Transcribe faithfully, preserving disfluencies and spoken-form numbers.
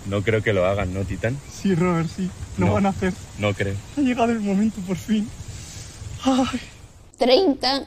No creo que lo hagan, ¿no, Titán? Sí, Robert, sí. Lo No. van a hacer. No creo. Ha llegado el momento por fin. Ay. treinta